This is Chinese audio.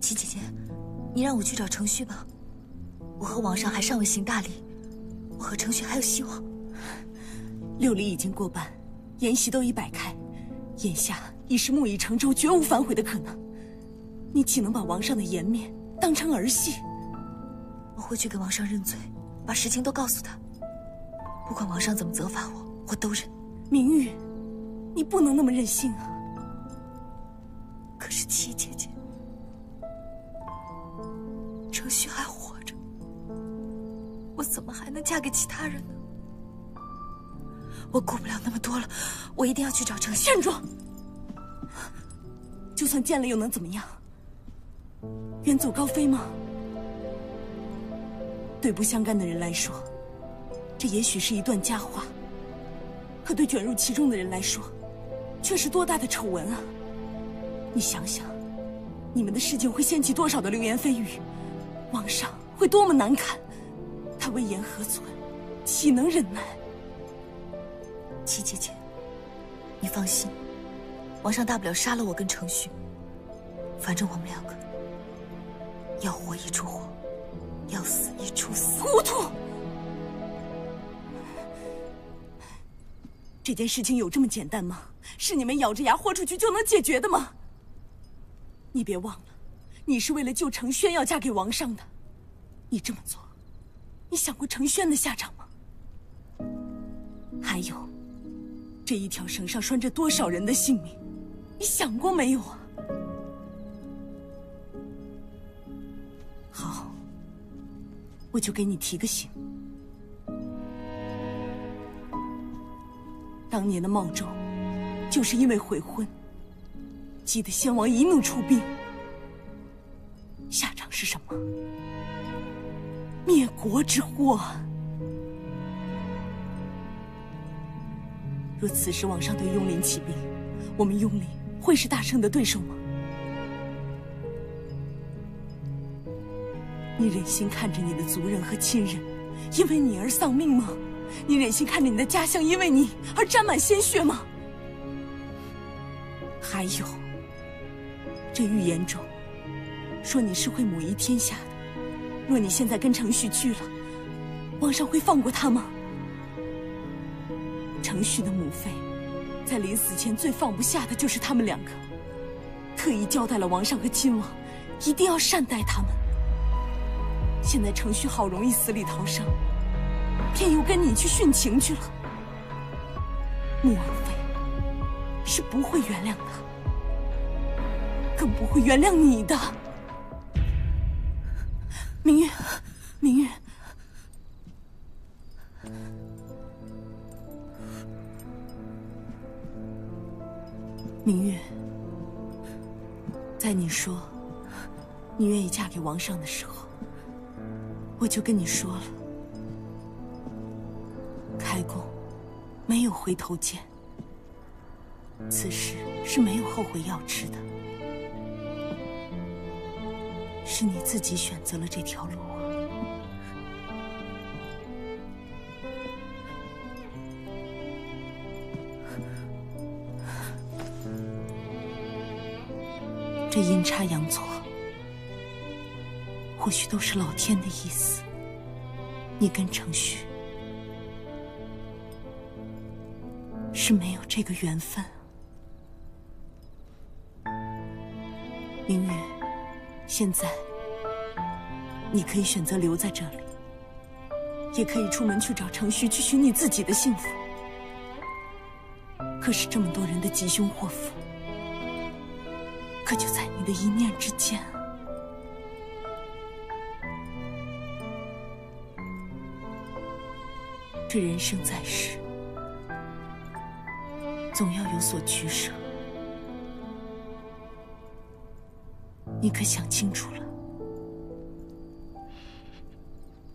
齐姐姐，你让我去找程旭吧。我和王上还尚未行大礼，我和程旭还有希望。 6礼已经过半，筵席都已摆开，眼下已是木已成舟，绝无反悔的可能。你岂能把王上的颜面当成儿戏？ 我会去给王上认罪，把实情都告诉他。不管王上怎么责罚我，我都忍。 明玉，你不能那么任性啊！ 可是齐姐姐，程旭还活着，我怎么还能嫁给其他人呢？我顾不了那么多了，我一定要去找程旭。 站住！就算见了又能怎么样？远走高飞吗？对不相干的人来说，这也许是一段佳话，可对卷入其中的人来说，却是多大的丑闻啊！你想想，你们的事情会掀起多少的流言蜚语，王上会多么难堪，他威严何存，岂能忍耐？ 齐姐姐，你放心，王上大不了杀了我跟程旭，反正我们两个要活一处活，要死一处死。 糊涂！这件事情有这么简单吗？是你们咬着牙豁出去就能解决的吗？你别忘了，你是为了救程轩要嫁给王上的。你这么做，你想过程轩的下场吗？还有，这一条绳上拴着多少人的性命，你想过没有啊？好，我就给你提个醒。当年的茂州，就是因为悔婚，激得先王一怒出兵，下场是什么？灭国之祸啊！若此时王上对雍林起兵，我们雍林会是大圣的对手吗？你忍心看着你的族人和亲人因为你而丧命吗？你忍心看着你的家乡因为你而沾满鲜血吗？还有，这预言中说你是会母仪天下的，若你现在跟程旭去了，王上会放过他吗？程旭的母妃在临死前最放不下的就是他们两个，特意交代了王上和亲王一定要善待他们。现在程旭好容易死里逃生，偏又跟你去殉情去了，穆王妃是不会原谅他，更不会原谅你的。明月，明月，明月，在你说你愿意嫁给王上的时候，我就跟你说了，开弓没有回头箭，此时是没有后悔药吃的，是你自己选择了这条路啊。这阴差阳错，或许都是老天的意思。你跟程旭是没有这个缘分。明月，现在你可以选择留在这里，也可以出门去找程旭，去寻你自己的幸福。可是这么多人的吉凶祸福，可就在你的一念之间啊！这人生在世，总要有所取舍。你可想清楚了？